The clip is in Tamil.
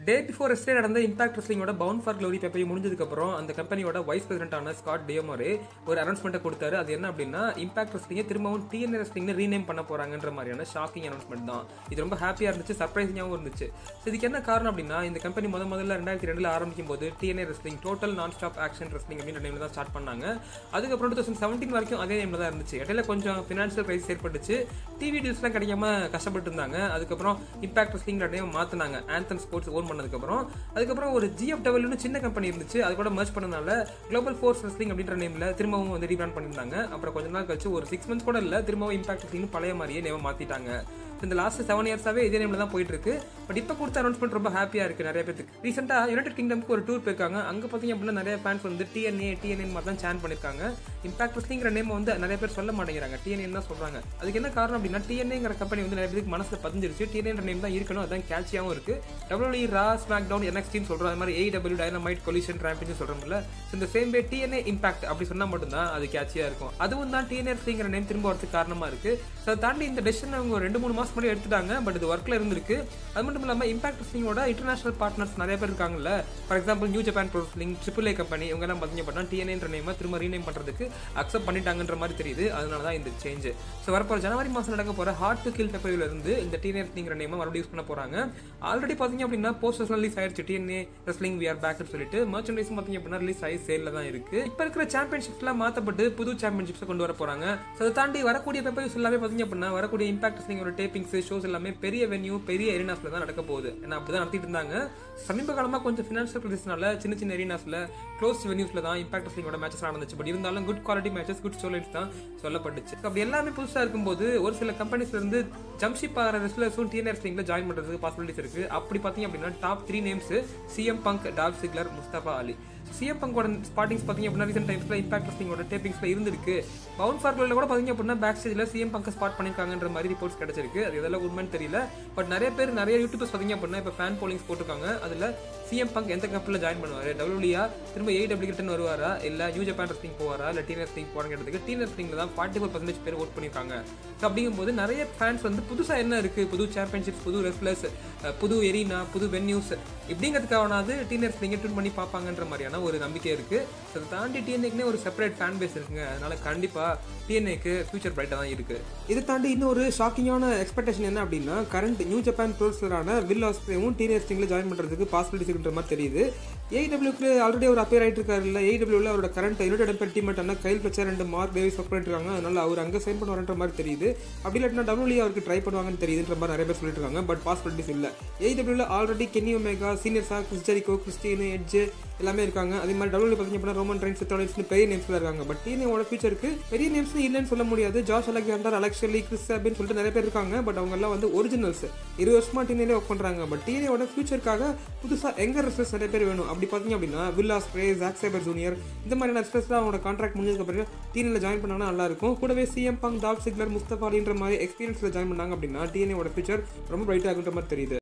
டே பிஃபோர் எஸ்டே நடந்த இம்பாக்ட் ரெஸ்லிங்கோட பவுண்ட் ஃபார் க்ளோரி பேப்பை முடிஞ்சதுக்கப்புறம் அந்த கம்பெனியோட வைஸ் பிரசிடென்டான ஸ்காட் டியோமரே ஒரு அனௌன்ஸ்மெண்ட்டை கொடுத்தாரு. அது என்ன அப்படின்னா, இம்பாக்ட் ரெஸ்லிங்கை திரும்பவும் டிஎன்ஏ ரெஸ்லிங்னு ரீநேம் பண்ண போறாங்கன்ற மாதிரியான ஷாக்கிங் அனௌன்ஸ்மெண்ட் தான். இது ரொம்ப ஹாப்பியாக இருந்துச்சு, சர்ப்ரைசிங்காகவும் இருந்துச்சு. இதுக்கு என்ன காரணம் அப்படின்னா, இந்த கம்பெனி முதல்ல 2002 ஆரம்பிக்கும் போது TNA wrestling total non stop action wrestling அப்படின்ற நேம்ல தான் ஸ்டார்ட் பண்ணாங்க. அதுக்கப்புறம் 2017 வரைக்கும் அதே நேம்ல தான் இருந்துச்சு. இடையில கொஞ்சம் ஃபினான்ஷியல் கிரைசிஸ் ஏற்பட்டுச்சு, டிவி டீல்ஸ்லாம் கிடைக்காம கஷ்டப்பட்டு இருந்தாங்க. அதுக்கப்புறம் இம்பாக்ட் ரெஸ்லிங் நேம் மாத்தினாங்க ஆந்தம் ஸ்போர்ட்ஸ் ஓன் பண்ணதுக்கப்புறம். அதுக்கப்புறம் ஒரு ஜிஎஃப்டபிள்யூன்னு சின்ன கம்பெனி இருந்துச்சு, அது கூட மர்ஜ் பண்ணனால குளோபல் ஃபோர்ஸ் ரெஸ்லிங் அப்படின்ற நேம்ல திரும்பவும் வந்து ரீபிராண்ட் பண்ணியிருந்தாங்க. அப்புறம் கொஞ்ச நாள் கழிச்சு ஒரு 6 months கூட இல்லை, திரும்பவும் இம்பாக்ட் ரெஸ்லிங் பழைய மாதிரியே நேம் மாத்திட்டாங்க. இந்த லாஸ்ட் 7 yearsவே இதே நேம்ல தான் போயிட்டு இருக்கு. பட் இப்போ கொடுத்த அனௌன்ஸ்மெண்ட் ரொம்ப ஹாப்பியா இருக்கு நிறைய பேருக்கு. ரீசெண்டா யுனைடெட் கிங்டம்க்கு ஒரு டூர் போயிருக்காங்க. அங்க பாத்தீங்க அப்படின்னா நிறைய ஃபேன்ஸ் வந்து டிஎன்ஏ மாதிரி தான் சான் பண்ணிருக்காங்க. இம்பாக்ட் ரெஸ்லிங்கிற நேம் வந்து நிறைய பேர் சொல்ல மாட்டேங்கிறாங்க, டிஎன்ஏ தான் சொல்றாங்க. அதுக்கு என்ன காரணம் அப்படின்னா, டிஎன்ஏங்கிற கம்பெனி வந்து நிறைய பேருக்கு மனசுல பதிஞ்சிருச்சு. டிஎன்ஏ நேம் தான் இருக்கணும், அதான் கேட்சியாவும் இருக்கு. WWE, ரா, ஸ்மாக்டவுன், NXTன்னு சொல்றோம். அது மாதிரி AEW, டைனமைட், கொலிஷன், ராம்பிஞ்ச் சொல்றோம்ல. இந்த சேம் வே டிஎன்ஏ இம்பாக்ட் அப்படி சொன்னா மட்டும் தான் அது கேட்சியா இருக்கும். அதுவும் தான் டிஎன்ஏ ரெஸ்லிங்கிற நேம் திரும்ப வரதுக்கு காரணமா இருக்கு. அதை தாண்டி இந்த டெசிஷன் அவங்க 2-3 மாசம் முன்னாடி எடுத்துட்டாங்க. பட் இது ஒர்க்ல இருந்திருக்கு. அது மட்டும் இல்லாமல் இம்பாக்ட் ரெஸ்லிங்கோட இன்டர்நேஷனல் பார்ட்னர்ஸ் நிறைய பேர் இருக்காங்கல்ல. For example new Japan pro wrestling, AAA company, இவங்க எல்லாம் பார்த்தீங்க அப்படின்னா டிஎன்ஏன்ற நேமை திரும்ப ரீநேம் பண்றதுக்கு அக்செப்ட் பண்ணிட்டாங்கன்ற மாதிரி தெரியுது. அதனால தான் இந்த சேஞ்ச். ஸோ வரப்போற ஜனவரி மாதம் நடக்க போற ஹார்ட் டு கில் பேப்பர்ல இருந்து இந்த டிஎன்ஏ ரெஸ்லிங்கிற நேமை மறுபடியும் யூஸ் பண்ண போறாங்க. ஆல்ரெடி பார்த்தீங்க அப்படின்னா போஸ்டர்ஸ் ரிலீஸ் ஆயிடுச்சு, டிஎன்ஏ ரெஸ்லிங் வி ஆர் பேக்னு சொல்லிட்டு. மர்ச்சன்டைஸும் பார்த்தீங்க அப்படின்னா ரிலீஸ் ஆகி சேல்ல தான் இருக்கு. இப்போ இருக்கிற சாம்பியன்ஷிப்ஸ்லாம் மாற்றப்பட்டு புது சாம்பியன்ஷிப்ஸை கொண்டு வர போறாங்க. ஸோ அதை தாண்டி வரக்கூடிய பேப்பர்ஸ் எல்லாமே பார்த்தீங்க அப்படின்னா வரக்கூடிய இம்பாக்ட் ரெஸ்லிங்கோட டேப்பிங்ஸ், ஷோஸ் எல்லாமே பெரிய வென்யூ, பெரிய எரினாஸ்ல தான் நடக்க போகுது. ஏன்னா அப்படிதான் நடத்திட்டு இருந்தாங்க. சமீப காலமா கொஞ்சம் ஃபினான்ஷியல் கிரைசிஸ்னால சின்ன எரினாஸ்ல க்ளோஸ் வென்யூஸ்ல தான் இம்பாக்ட் ரெஸ்லிங்கோட மேட்சஸ் நடந்துச்சு. பட் இருந்தாலும் good quality matches, good stories தான் சொல்லப்பட்டுச்சு. அப்படி எல்லாமே புதுசா இருக்கும்போது ஒரு சில கம்பெனிஸ்ல இருந்து ஜம்ப்ஷிப் ஆகிற ரெஸ்லர்ஸும் டிஎன்ஏ ரெஸ்லிங்ல ஜாயின் பண்றதுக்கு பாசிபிலிட்டிஸ் இருக்கு. அப்படி பாத்தீங்க அப்படின்னா top 3 names CM Punk, Dolph Ziggler, Mustafa Ali. CM பங்கோட ஸ்பாட்டிங்ஸ் பார்த்தீங்க அப்படின்னா ரீசெண்ட் டைம்ஸ்ல இம்பாக்ட் ரெஸ்லிங்கோட டேப்பிங்ஸ்ல இருந்திருக்கு. பவுண்ட் ஃபார் க்ளோரில கூட பார்த்தீங்க அப்படின்னா பேக் ஸ்டேஜ்ல சிஎம் பங்க் ஸ்பாட் பண்ணிருக்காங்கன்ற மாதிரி ரிப்போர்ட்ஸ் கிடைச்சிருக்கு. அது இதெல்லாம் உண்மைன்னு தெரியல. பட் நிறைய யூடியூபர்ஸ் பார்த்தீங்க அப்படின்னா இப்போ ஃபேன் போலிங்ஸ் போட்டிருக்காங்க. அதுல சிஎம் பங்க் எந்த கம்பெனியில் ஜாயின் பண்ணுவாரு, WWE திரும்ப AEW ரிட்டர்ன் வருவாரா, இல்ல நியூ ஜப்பான் ரெஸ்லிங் போவாரா, இல்ல டிஎன்ஏ ரெஸ்லிங் போறாங்கிறதுக்கு டிஎன்ஏ ரெஸ்லிங்ல தான் 44% பேர் ஓட் பண்ணிருக்காங்க. அப்படிங்கும்போது நிறைய ஃபேன்ஸ் வந்து புதுசா என்ன இருக்கு, புது சாம்பியன்ஷிப்ஸ், புது ரெஸ்லர்ஸ், புது எரினா, புது வென்யூஸ் இப்படிங்கிறதுக்காவது டிஎன்ஏ ரெஸ்லிங்கை ட்யூன் பண்ணி பார்ப்பாங்கன்ற மாதிரியான ஒரு நம்பிக்கை இருக்கு. அதை தாண்டி டிஎன்ஏக்குனே ஒரு செப்பரேட் ஃபேன் பேஸ் இருக்குங்க. அதனால கண்டிப்பா டிஎன்ஏக்கு ஃபியூச்சர் பிரைட்டா தான் இருக்கு. இதை தாண்டி இன்னும் ஒரு ஷாக்கிங்கான எக்ஸ்பெக்டேஷன் என்ன அப்படின்னா, கரண்ட் நியூ ஜப்பான் ப்ரோ ரெஸ்லரான வில் ஆஸ்ப்ரேவும் டிஎன்ஏ ரெஸ்லிங்ல ஜாயின் பண்றதுக்கு பாசிபிலிட்டிஸ் இருக்குன்ற மாதிரி தெரியுது. AEWக்கு ஆல்ரெடி அவர் அப்பியர் ஆயிட்டு இருக்காரு இல்ல. AEWல அவரோட கரண்ட் யுனைடெட் எம்பையர் டீம்மேட்டான Kyle Fletcher and Mark Davis work பண்ணிட்டு இருக்காங்க. அதனால அவர் அங்க சைன் பண்ணுவாருன்ற மாதிரி தெரியுது. அப்படி இல்லாட்டினா WWE அவருக்கு ட்ரை பண்ணுவாங்கன்னு தெரியுதுன்ற மாதிரி நிறைய பேர் சொல்லிட்டு இருக்காங்க. பட் பாசிபிலிட்டிஸ் இல்ல. AEWல already Kenny Omega, senior sir, Chris Jericho, Christian, Edge எல்லாமே இருக்காங்க. அதே மாதிரி WWE பார்த்தீங்க அப்படின்னா ரோமன் ரெயின்ஸ், செத்தோலின்ஸ்னு பெரிய நேம்ஸ்ல இருக்காங்க. பட் டிஎன்ஏவோட ஃபியூச்சருக்கு பெரிய நேம்ஸ் இல்லைன்னு சொல்ல முடியாது. ஜாஷ் அலெக்சாண்டர், அலெக்ஷலி, கிறிஸ் அப்படின்னு சொல்லிட்டு நிறைய பேர் இருக்காங்க. பட் அவங்க எல்லாம் வந்து ஒரிஜினல்ஸ் 20 வருஷமா டிஎன்ஏ ஒர்க் பண்றாங்க. பட் டிஎன்ஏவோட ஃபியூச்சருக்காக புதுசா எங்க ரெஸ்லர்ஸ் நிறைய பேர் வேணும். அப்படி பார்த்தீங்க அப்படின்னா Will Ospreay, Zack Sabre junior இந்த மாதிரியான ரெஸ்லர்ஸ்லாம் அவங்களோட கான்ட்ராக்ட் முடிஞ்சதுக்கு அப்புறம் டிஎன்ஏல ஜாயின் பண்ணாங்கன்னா நல்லா இருக்கும். கூடவே CM Punk, Dolph Ziggler, Mustafa அலின்ற மாதிரி எக்ஸ்பீரியன்ஸ்ல ஜாயின் பண்ணாங்க அப்படின்னா டிஎன்ஏவோட ஃபியூச்சர் ரொம்ப பிரைட்டா இருக்குன்ற மாதிரி தெரியுது.